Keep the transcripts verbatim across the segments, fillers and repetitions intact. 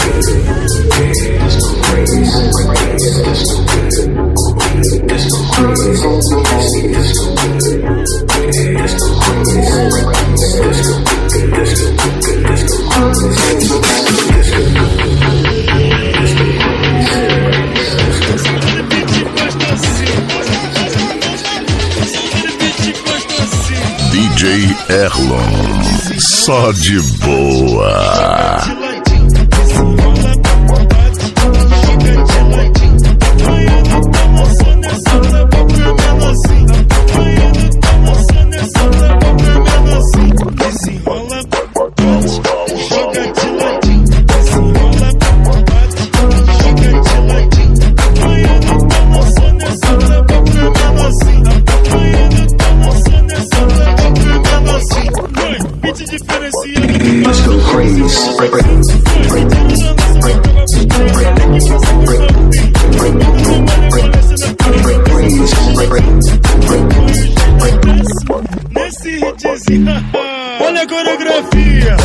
D J Erlon, só de boa. Let's go crazy. Break, break, break, break, break, break, break, break, break. Nesse hitzinho, olha a coreografia.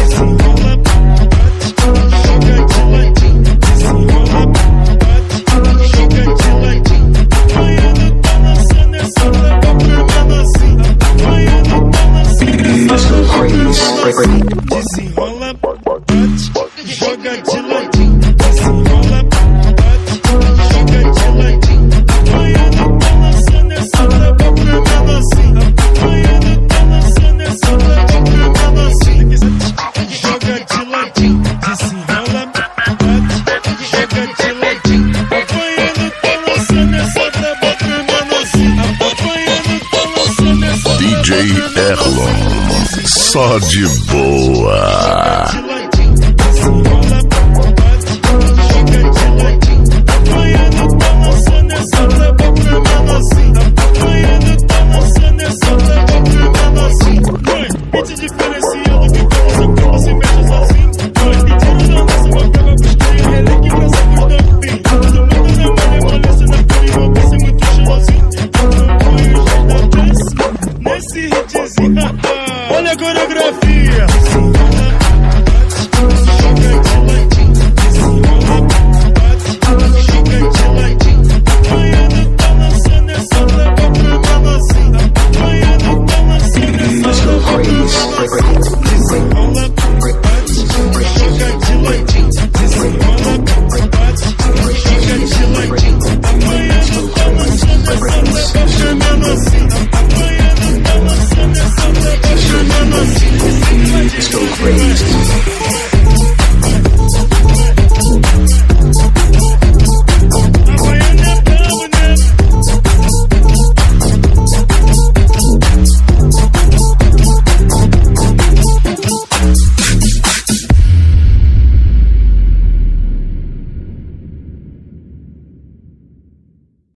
Let's go crazy. Break, break. Desenrola, bate, joga de ladinho. Desenrola, bate, joga de ladinho. Apanhando, balançando essa taba pro menorzinho. Apanhando, balançando essa taba pro menorzinho. Joga de ladinho. Desenrola, bate, joga de ladinho. Apanhando, balançando essa taba pro menorzinho. Apanhando, balançando essa taba pro menorzinho. D J Erlon, só de boa.